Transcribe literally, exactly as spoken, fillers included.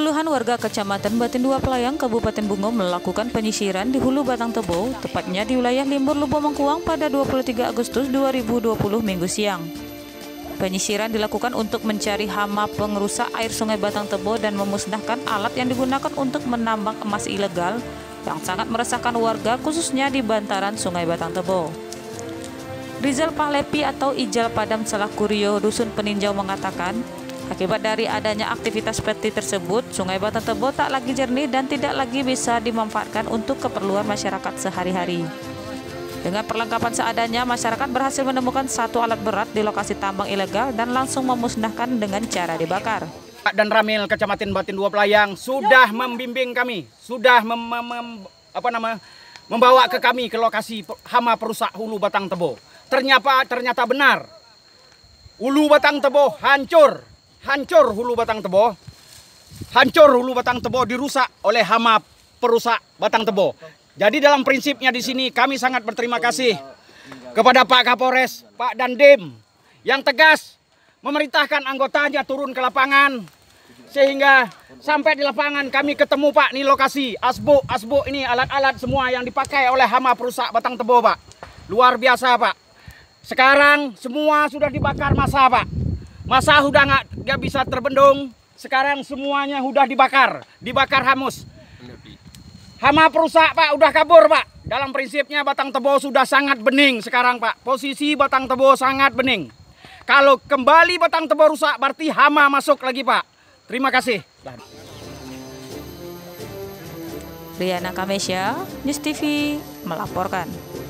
Puluhan warga Kecamatan Batin Dua Pelayang, Kabupaten Bungo melakukan penyisiran di Hulu Batang Tebo, tepatnya di wilayah Limbur Lubuk Mengkuang pada dua puluh tiga Agustus dua ribu dua puluh Minggu siang. Penyisiran dilakukan untuk mencari hama pengerusak air Sungai Batang Tebo dan memusnahkan alat yang digunakan untuk menambang emas ilegal yang sangat meresahkan warga, khususnya di bantaran Sungai Batang Tebo. Rizal Pahlepi atau Ijal Padam Salakurio, Dusun Peninjau mengatakan, akibat dari adanya aktivitas seperti tersebut, Sungai Batang Tebo tak lagi jernih dan tidak lagi bisa dimanfaatkan untuk keperluan masyarakat sehari-hari. Dengan perlengkapan seadanya, masyarakat berhasil menemukan satu alat berat di lokasi tambang ilegal dan langsung memusnahkan dengan cara dibakar. Pak dan Ramil Kecamatan Batin Dua Pelayang sudah membimbing kami, sudah mem, mem, apa nama, membawa ke kami ke lokasi hama perusak Hulu Batang Tebo. Ternyata ternyata benar, Hulu Batang Tebo hancur. Hancur Hulu Batang Tebo, hancur Hulu Batang Tebo dirusak oleh hama perusak Batang Tebo. Jadi dalam prinsipnya di sini kami sangat berterima kasih kepada Pak Kapolres, Pak Dandim yang tegas memerintahkan anggotanya turun ke lapangan, sehingga sampai di lapangan kami ketemu Pak nih lokasi asbuk asbuk ini alat-alat semua yang dipakai oleh hama perusak Batang Tebo, Pak. Luar biasa, Pak. Sekarang semua sudah dibakar massa, Pak. Masa udah nggak nggak bisa terbendung, sekarang semuanya udah dibakar, dibakar hangus. Hama perusak, Pak, udah kabur, Pak. Dalam prinsipnya Batang Tebo sudah sangat bening sekarang, Pak. Posisi Batang Tebo sangat bening. Kalau kembali Batang Tebo rusak, berarti hama masuk lagi, Pak. Terima kasih. Riana Kamesya, News T V melaporkan.